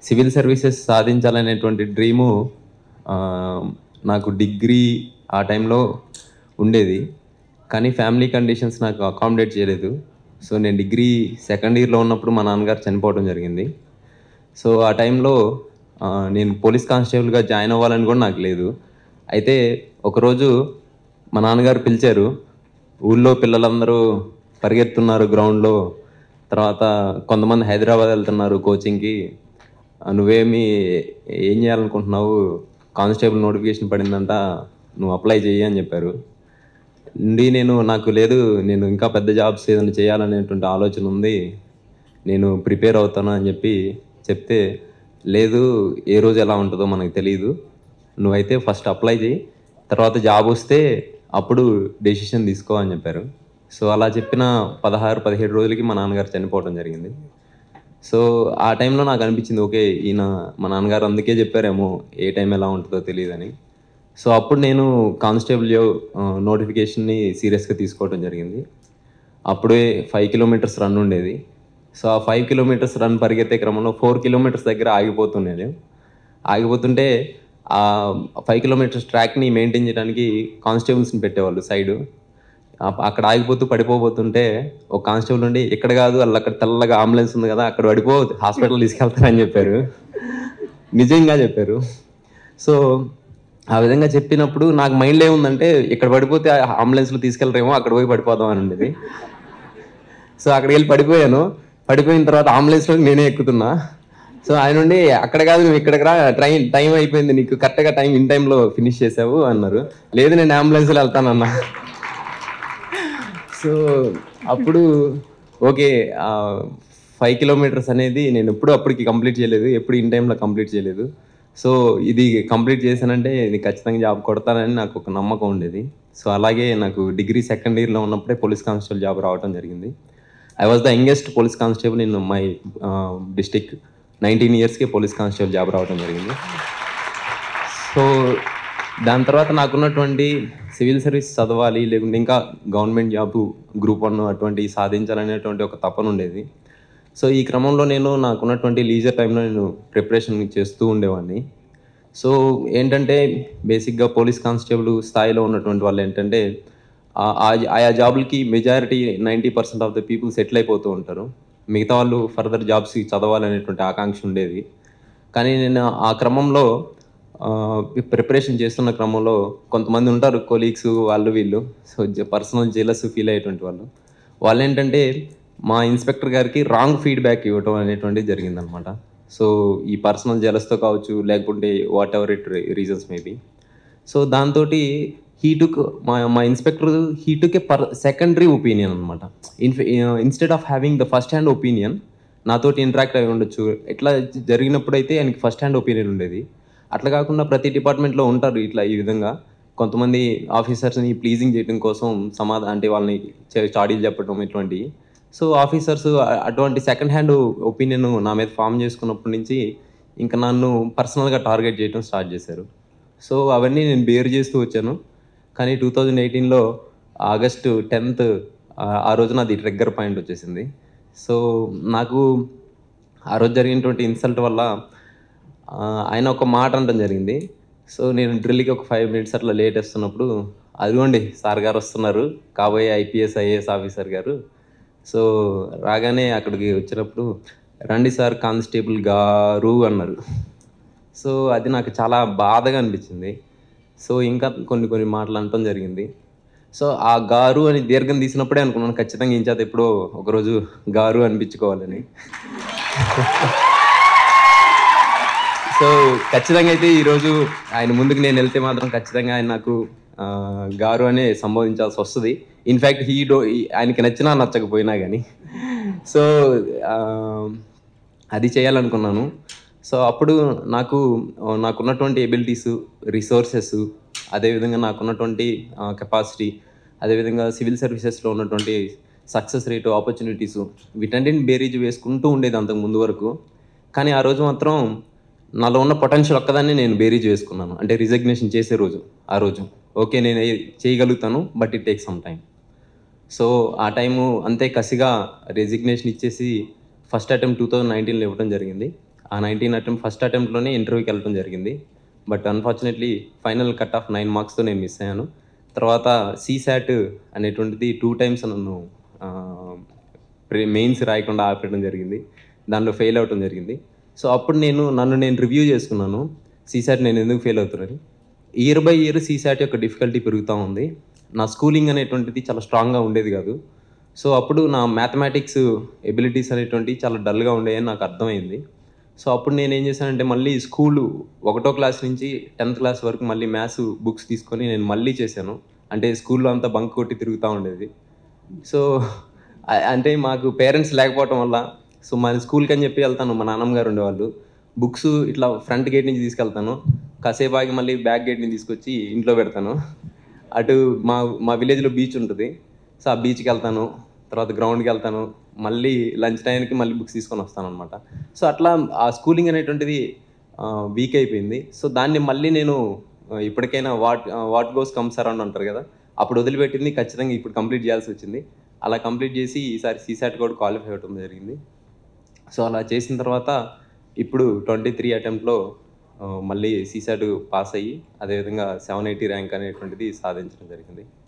Civil services సాధించాలనేటువంటి dream నాకు degree ఆ టైంలో ఉండేది. కానీ ఫ్యామిలీ కండిషన్స్ నాకు అకామిడేట్ చేయలేదు. సో నేను డిగ్రీ సెకండ్ ఇయర్లో ఉన్నప్పుడు మా నాన్నగారు చనిపోవడం జరిగింది. సో ఆ టైంలో నేను పోలీస్ కానిస్టేబుల్గా జాయిన్ అవ్వాలని కూడా నాకు లేదు. అయితే ఒకరోజు మా నాన్నగారు పిలిచారు. ఊళ్ళో పిల్లలందరూ పరిగెత్తున్నారు గ్రౌండ్లో, తర్వాత కొంతమంది హైదరాబాద్ వెళ్తున్నారు కోచింగ్కి, నువ్వేమి ఏం చేయాలనుకుంటున్నావు, కానిస్టేబుల్ నోటిఫికేషన్ పడిందంట, నువ్వు అప్లై చెయ్యి అని చెప్పారు. నేను ఇంకా పెద్ద జాబ్స్ ఏదైనా చేయాలనేటువంటి ఆలోచన ఉంది, నేను ప్రిపేర్ అవుతాను అని చెప్తే, లేదు ఏ రోజు ఎలా ఉంటుందో మనకు తెలియదు, నువ్వైతే ఫస్ట్ అప్లై చేయి, తర్వాత జాబ్ వస్తే అప్పుడు డెసిషన్ తీసుకో అని చెప్పారు. సో అలా చెప్పిన 16-17 రోజులకి మా నాన్నగారు చనిపోవడం జరిగింది. సో ఆ టైంలో నాకు అనిపించింది, ఓకే ఈయన మా నాన్నగారు అందుకే చెప్పారేమో ఏ టైం ఎలా ఉంటుందో తెలియదని. సో అప్పుడు నేను కానిస్టేబుల్ నోటిఫికేషన్ని సీరియస్గా తీసుకోవడం జరిగింది. అప్పుడే 5 కిలోమీటర్స్ రన్ ఉండేది. సో ఆ 5 కిలోమీటర్స్ రన్ పరిగెత్తే క్రమంలో 4 కిలోమీటర్స్ దగ్గర ఆగిపోతుంటే ఆ 5 కిలోమీటర్స్ ట్రాక్ని మెయింటైన్ చేయడానికి కానిస్టేబుల్స్ని పెట్టేవాళ్ళు సైడు. అక్కడ ఆగిపోతూ పడిపోతుంటే ఒక కానిస్టేబుల్ నుండి, ఇక్కడ కాదు వాళ్ళు అక్కడ తెల్లగా అంబులెన్స్ ఉంది కదా అక్కడ హాస్పిటల్ తీసుకెళ్తారని చెప్పారు. నిజంగా చెప్పారు. సో ఆ విధంగా చెప్పినప్పుడు నాకు మైండ్లో ఏముందంటే, ఇక్కడ పడిపోతే అంబులెన్స్లో తీసుకెళ్ళరేమో, అక్కడ పోయి పడిపోదాం అని ఉండేది. సో అక్కడికి వెళ్ళి పడిపోయిన తర్వాత అంబులెన్స్లోకి నేనే ఎక్కుతున్నా. సో ఆయన నుండి, అక్కడ కాదు నువ్వు ఇక్కడికి రా, టైం అయిపోయింది, నీకు కరెక్ట్గా ఇన్ టైంలో ఫినిష్ చేసావు అన్నారు. లేదు నేను అంబులెన్స్లో వెళ్తానన్నా. సో అప్పుడు ఓకే, 5 కిలోమీటర్స్ అనేది నేను అప్పటికి కంప్లీట్ చేయలేదు, ఎప్పుడు ఇన్ టైంలో కంప్లీట్ చేయలేదు. సో ఇది కంప్లీట్ చేశానంటే ఇది ఖచ్చితంగా జాబ్ కొడతానని నాకు ఒక నమ్మకం ఉండేది. సో అలాగే నాకు డిగ్రీ సెకండ్ ఇయర్లో ఉన్నప్పుడే పోలీస్ కానిస్టేబుల్ జాబ్ రావడం జరిగింది. I was the youngest police constable in my district. 19 ఇయర్స్కి పోలీస్ కానిస్టేబుల్ జాబ్ రావడం జరిగింది. సో దాని తర్వాత నాకున్నటువంటి సివిల్ సర్వీస్ చదవాలి, లేకుంటే ఇంకా గవర్నమెంట్ జాబ్ గ్రూప్ 1 అటువంటి సాధించాలనేటువంటి ఒక తపన ఉండేది. సో ఈ క్రమంలో నాకున్నటువంటి లీజర్ టైంలో నేను ప్రిపరేషన్ చేస్తూ ఉండేవాడిని. సో ఏంటంటే బేసిక్గా పోలీస్ కానిస్టేబుల్ స్థాయిలో ఉన్నటువంటి వాళ్ళు ఏంటంటే ఆయా జాబులకి majority 90% of the people settle అయిపోతూ ఉంటారు. మిగతా వాళ్ళు ఫర్దర్ జాబ్స్కి చదవాలనేటువంటి ఆకాంక్ష ఉండేది. కానీ నేను ఆ క్రమంలో ప్రిపరేషన్ చేస్తున్న క్రమంలో కొంతమంది ఉంటారు కొలీగ్స్, వాళ్ళు వీళ్ళు, సో పర్సనల్ జెలస్ ఫీల్ అయ్యేటువంటి వాళ్ళు ఏంటంటే మా ఇన్స్పెక్టర్ గారికి రాంగ్ ఫీడ్బ్యాక్ ఇవ్వటం అనేటువంటిది జరిగిందనమాట. సో ఈ పర్సనల్ జెలస్తో కావచ్చు, లేకుంటే whatever it reasons maybe. So దాంతో మా inspector he took a secondary opinion అనమాట. Instead of having the first hand opinion, నాతోటి ఇంటరాక్ట్ అయి ఉండొచ్చు, ఇట్లా జరిగినప్పుడు అయితే ఆయనకి ఫస్ట్ హ్యాండ్ ఒపీనియన్ ఉండేది. అట్లా కాకుండా ప్రతి డిపార్ట్మెంట్లో ఉంటారు ఈ విధంగా కొంతమంది ఆఫీసర్స్ని ప్లీజింగ్ చేయడం కోసం అంటే వాళ్ళని చాడీలు చెప్పడం ఇటువంటివి. సో ఆఫీసర్స్ అటువంటి సెకండ్ హ్యాండ్ ఒపీనియన్ నా మీద ఫామ్ చేసుకున్నప్పటి నుంచి ఇంకా నన్ను పర్సనల్గా టార్గెట్ చేయడం స్టార్ట్ చేశారు. సో అవన్నీ నేను బేర్ చేస్తూ వచ్చాను. కానీ 2018లో ఆగస్టు 10th ఆ రోజున అది ట్రిగ్గర్ పాయింట్ వచ్చేసింది. సో నాకు ఆ రోజు జరిగినటువంటి ఇన్సల్ట్ వల్ల ఆయన ఒక మాట అనడం జరిగింది. సో నేను డ్రిల్కి ఒక 5 minutes అట్లా లేట్ వస్తున్నప్పుడు, అదిగోండి సార్ గారు వస్తున్నారు, కాబోయే IPS IAS ఆఫీసర్ గారు. సో రాగానే అక్కడికి వచ్చినప్పుడు, రండి సార్ కానిస్టేబుల్ గారు అన్నారు. సో అది నాకు చాలా బాధగా అనిపించింది. సో ఇంకా కొన్ని మాటలు అనటం జరిగింది. సో ఆ గారు అని దీర్ఘం తీసినప్పుడే అనుకున్నాను, ఖచ్చితంగా ఇంచాత ఎప్పుడో ఒకరోజు గారు అనిపించుకోవాలని. సో ఖచ్చితంగా అయితే ఈరోజు ఆయన ముందుకు నేను వెళ్తే మాత్రం ఖచ్చితంగా ఆయన నాకు గారు అనే సంబోధించాల్సి వస్తుంది. ఇన్ఫ్యాక్ట్ ఆయనకి నచ్చినా నచ్చకపోయినా కానీ. సో అది చేయాలనుకున్నాను. సో అప్పుడు నాకున్నటువంటి ఎబిలిటీసు, రిసోర్సెస్, అదేవిధంగా నాకున్నటువంటి కెపాసిటీ, అదేవిధంగా సివిల్ సర్వీసెస్లో ఉన్నటువంటి సక్సెస్ రేటు, ఆపర్చునిటీసు, వీటన్నిటిని బేరీజ్ వేసుకుంటూ ఉండేది అంతకు ముందు వరకు. కానీ ఆ రోజు మాత్రం నాలో ఉన్న పొటెన్షియల్ ఒక్కదాన్ని నేను బేరీజ్ వేసుకున్నాను. అంటే రిజగ్నేషన్ చేసే రోజు ఆ రోజు ఓకే నేను చేయగలుగుతాను, but it take some time. So ఆ టైము అంతే కసిగా రెసిగ్నేషన్ ఇచ్చేసి ఫస్ట్ అటెంప్ట్ 2019లో ఇవ్వడం జరిగింది. ఆ 19 అటెంప్ట్ ఫస్ట్ అటెంప్ట్‌లోనే ఇంటర్వ్యూకి వెళ్ళటం జరిగింది. But unfortunately final cut off 9 మార్క్స్‌తో నేను మిస్ అయ్యాను. తర్వాత సీసాట్ అనేటువంటిది 2 టైమ్స్ నన్ను ఆహ్, మెయిన్స్ రాయకుండా ఆపేయడం జరిగింది. దాంట్లో ఫెయిల్ అవ్వటం జరిగింది. సో, అప్పుడు నన్ను నేను రివ్యూ చేసుకున్నాను. సీసాట్ నేను ఎందుకు ఫెయిల్ అవుతున్నానని. ఇయర్ బై ఇయర్ సీసాట్ యొక్క డిఫికల్టీ పెరుగుతా ఉంది. నా స్కూలింగ్ అనేటువంటిది చాలా స్ట్రాంగ్‌గా ఉండేది కాదు. సో, అప్పుడు నా మ్యాథమెటిక్స్ ఎబిలిటీస్ అనేటువంటివి చాలా డల్‌గా ఉండేయని నాకు అర్థమైంది. సో, అప్పుడు నేనేం చేశానంటే మళ్ళీ స్కూలు ఒకటో క్లాస్ నుంచి 10థ్ క్లాస్ వరకు మళ్ళీ మ్యాథ్స్ బుక్స్ తీసుకొని నేను మళ్ళీ చేశాను. అంటే స్కూల్‌లో అంతా బంక్ కొట్టి తిరుగుతా ఉండేది. సో, అంటే మాకు పేరెంట్స్ లేకపోవటం వల్ల సో, మాది స్కూల్‌కని చెప్పి వెళ్తాను. మా నాన్నమ్మ గారు ఉండేవాళ్ళు. బుక్స్ ఇట్లా ఫ్రంట్ గేట్ నుంచి తీసుకెళ్తాను. కాసేపు ఆగి మళ్ళీ బ్యాక్ గేట్ నుంచి తీసుకొచ్చి ఇంట్లో పెడతాను. అటు మా మా విలేజ్‌లో బీచ్ ఉంటది. సో, ఆ బీచ్‌కెళ్తాను. తర్వాత గ్రౌండ్‌కెళ్తాను. మళ్ళీ లంచ్ టైంకి మళ్ళీ బుక్స్ తీసుకొని వస్తాననమాట. సో, అట్లా ఆ స్కూలింగ్ అనేటువంటిది వీక్ అయిపోయింది. సో, దాన్ని మళ్ళీ నేను ఇప్పటికైనా వాట్ గోస్ కమ్స్ అరౌండ్ అంటారు కదా! అప్పుడు వదిలిపెట్టింది ఖచ్చితంగా ఇప్పుడు కంప్లీట్ చేయాల్సొచ్చింది. అలా కంప్లీట్ చేసి ఈసారి సీసాట్ కూడా క్వాలిఫై అవ్వటం జరిగింది. సో, అలా చేసిన తర్వాత ఇప్పుడు 23 అటెంప్ట్‌లో మళ్ళీ సీసాట్ పాస్ అయ్యి అదేవిధంగా 780 ర్యాంక్ అనేటువంటిది సాధించడం జరిగింది.